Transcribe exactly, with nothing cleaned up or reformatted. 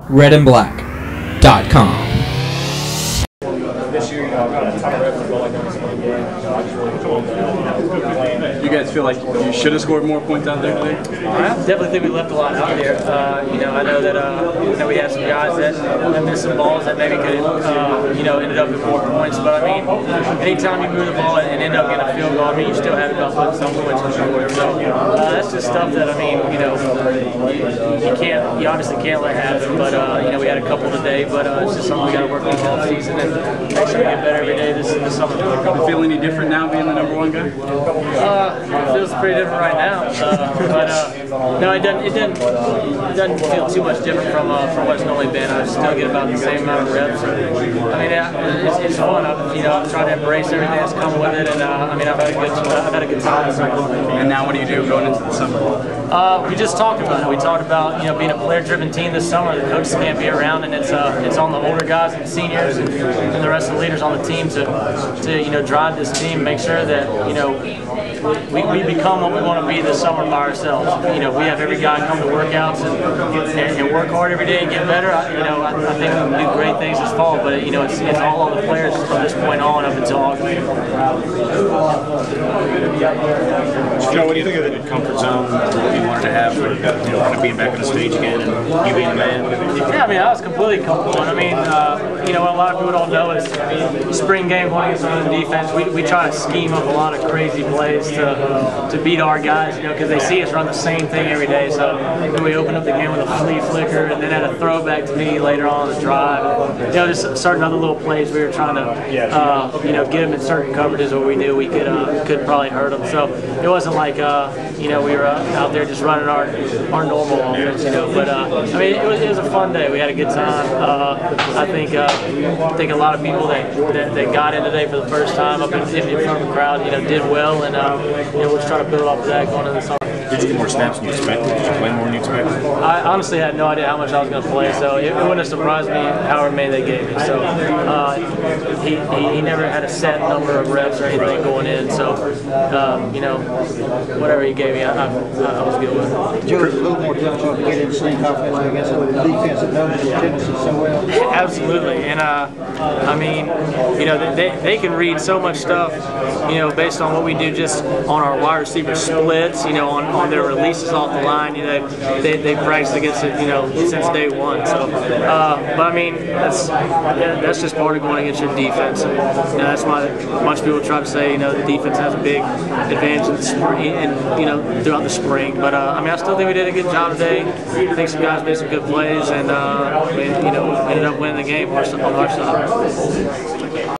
red and black dot com. This year, you know, kind of top reps and like every single game. You know, I just really enjoyed that. You guys feel like you should have scored more points out there today? I definitely think we left a lot out there. Uh, you know, I know that uh, you know, we had some guys that, that missed some balls that maybe could, uh, you know, ended up with more points. But I mean, anytime you move the ball and end up getting a field goal, I mean, you still have about putting some points on the board. So uh, that's just stuff that I mean, you know, you, you can't, you obviously can't let happen. But uh, you know, we had a couple today, but uh, it's just something we got to work on all season and make sure we get better every day this, this summer. You feel any different now being the number one guy? Uh, it feels pretty different right now, uh, but uh, no, it doesn't. It doesn't. It doesn't feel too much different from uh, from what's normally been. I still get about the same amount of reps. I mean, yeah, it's, it's fun. I've, you know, I'm trying to embrace everything that's come with it, and uh, I mean, I've had a good, I've had a good time. And now, what do you do going into the summer? Uh, we just talked about it. We talked about you know being a player-driven team this summer. The coaches can't be around, and it's uh, it's on the older guys and seniors and, and the rest of the leaders on the team to to you know drive this team, make sure that you know. We, we become what we want to be this summer by ourselves. You know, we have every guy come to workouts and, and, and work hard every day and get better. I, you know, I, I think we can do great things this fall, but you know, it's, it's all on the players from this point on up until August. Joe, what do you think of the new comfort zone that you wanted to have for, you know, kind of being back on the stage again and you being the man? Yeah, I mean, I was completely comfortable. I mean, uh, you know, what a lot of people don't know is spring game going against the defense. We, we try to scheme up a lot of crazy plays to to beat our guys, you know, because they see us run the same thing every day. So we open up the game with a flea flicker, and then had a throwback to me later on the drive. And, you know, just certain other little plays we were trying to, uh, you know, get them in certain coverages where we knew we could uh, could probably hurt them. So it wasn't like, uh, you know, we were out there just running our our normal offense, you know. But uh, I mean, it was, it was a fun day. We had a good time. Uh, I think uh, I think a lot of people that, that that got in today for the first time up in, in front of the crowd, you know, did well, and uh, you know, we're just trying to build off of that going into the summer. Did you get more snaps than you expected? Did you play more than you expected? I honestly had no idea how much I was going to play, so it, it wouldn't have surprised me however many they gave me. So uh, he, he, he never had a set number of reps or anything going in, so um, you know, whatever he gave me, I, I, I was good with it. Joe, it's a little more difficult to get in sync offensively against a defense that knows his tendencies so well. Absolutely, and uh, I mean, you know, they, they can read so much stuff, you know, based on what we do just on our wide receiver splits, you know, on, on their releases off the line. You know, they they practiced against it, you know, since day one. So, uh, but I mean, that's that's just part of going against your defense. And, you know, that's why much people try to say, you know, the defense has a big advantage in the spring, and you know, throughout the spring. But uh, I mean, I still think we did a good job today. I think some guys made some good plays, and uh, we, you know, ended up winning the game on our side.